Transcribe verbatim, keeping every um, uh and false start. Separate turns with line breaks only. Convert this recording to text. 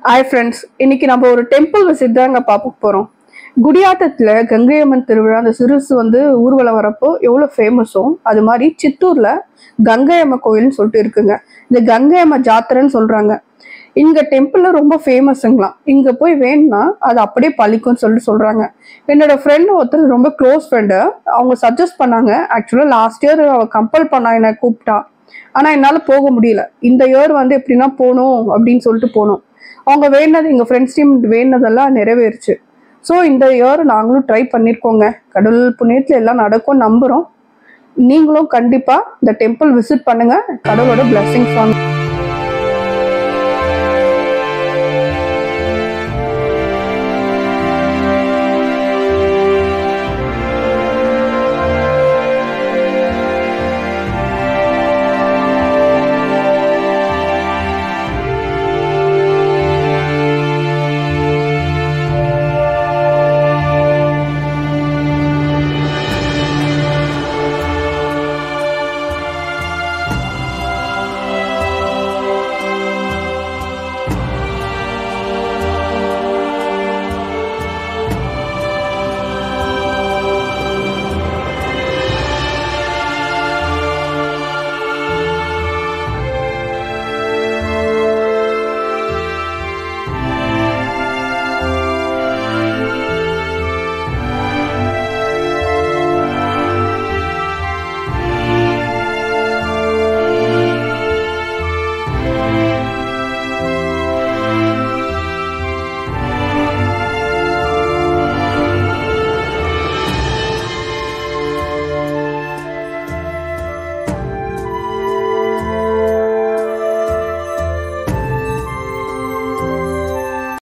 Hi friends, இன்னைக்கு நம்ம ஒரு டெம்பிள் விசிட் தாங்க பார்க்க போகிறோம். குடியாத்தத்தில் கங்கை அம்மன் திருவிழா அந்த சிறுசு வந்து ஊர்வலம் வரப்போ எவ்வளோ ஃபேமஸோ அது மாதிரி சித்தூரில் கங்கை அம்மன் கோயில்னு சொல்லிட்டு இருக்குங்க. இந்த கங்கை அம்மன் ஜாத்திரைன்னு சொல்கிறாங்க. இங்கே டெம்பிளில் ரொம்ப ஃபேமஸுங்களாம். இங்கே போய் வேணும்னா அது அப்படியே பழிக்கும்னு சொல்லிட்டு சொல்கிறாங்க. என்னோட ஃப்ரெண்டு ஒருத்தர் ரொம்ப க்ளோஸ் ஃப்ரெண்டு, அவங்க சஜஸ்ட் பண்ணாங்க. ஆக்சுவலாக லாஸ்ட் இயர் அவள் கம்பல் பண்ணா, என்னை கூப்பிட்டா. ஆனால் என்னால் போக முடியல. இந்த இயர் வந்து எப்படின்னா போகணும் அப்படின்னு சொல்லிட்டு போனோம். அவங்க வேணது எங்கள் ஃப்ரெண்ட்ஸ் டீம் வேணதெல்லாம் நிறைவேறுச்சு. ஸோ இந்த இயர் நாங்களும் ட்ரை பண்ணியிருக்கோங்க. கடவுள் புண்ணியத்தில் எல்லாம் நடக்கும் நம்புகிறோம். நீங்களும் கண்டிப்பாக இந்த டெம்பிள் விசிட் பண்ணுங்கள். கடவுளோட பிளெஸிங்ஸ் வாங்க.